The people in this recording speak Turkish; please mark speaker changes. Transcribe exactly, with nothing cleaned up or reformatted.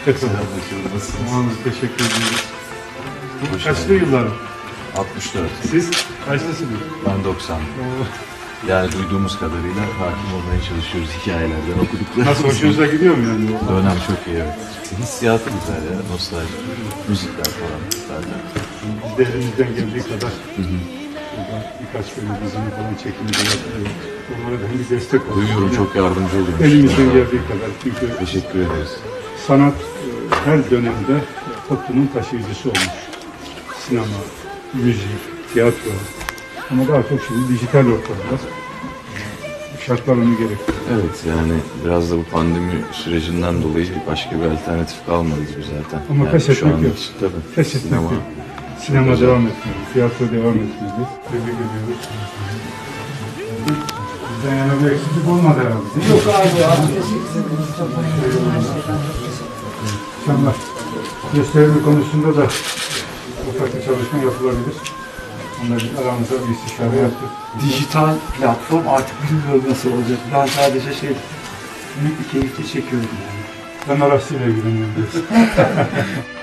Speaker 1: Selamlaşalım. Nasılsınız?
Speaker 2: Tamam, teşekkür ediyoruz.
Speaker 1: Hoş
Speaker 2: Kaçlı
Speaker 1: geldin.
Speaker 2: yıllar?
Speaker 1: altmış dört.
Speaker 2: Siz kaçlısınız?
Speaker 1: Ben doksan. Yani duyduğumuz kadarıyla hakim olmaya çalışıyoruz hikayelerden okuduklarımız.
Speaker 2: Nasıl, hoşunuza gidiyor mu yani?
Speaker 1: Dönem çok iyi, evet. Hissiyatı güzel ya, nostalji. Müzikler falan zaten.
Speaker 2: Biz de elimizden geldiği kadar burada birkaç böyle dizini falan çekimi de yapıyoruz. Onlara da bir destek oluyoruz.
Speaker 1: Duyuyorum, çok yardımcı oluyormuş.
Speaker 2: Elimizden geldiği kadar. Çünkü
Speaker 1: Teşekkür ederiz.
Speaker 2: sanat e, her dönemde toplumun taşıyıcısı olmuş. Sinema, müzik, tiyatro. Ama daha çok şimdi dijital ortamda. Şartlar onu gerektiriyor.
Speaker 1: Evet, yani biraz da bu pandemi sürecinden dolayı başka bir alternatif kalmadı gibi zaten.
Speaker 2: Ama
Speaker 1: yani
Speaker 2: pes
Speaker 1: şu
Speaker 2: etmek
Speaker 1: an
Speaker 2: yok.
Speaker 1: için tabii.
Speaker 2: Pes etmek
Speaker 1: Sinema.
Speaker 2: yok. Sinema
Speaker 1: güzel.
Speaker 2: devam etmeli, tiyatro devam etmeli. Tebrik ediyoruz. Bizden yana bir eksiklik olmadı herhalde. Yok abi, abi. İnşallah gösterimi konusunda da ufak bir çalışma yapılabilir. Onunla bir aramızda bir istişare yaptık.
Speaker 3: Dijital platform artık bilmiyorum nasıl olacak. Ben sadece şey, büyük bir keyifle çekiyorum yani.
Speaker 2: Ben arasıyla ilgileniyorum.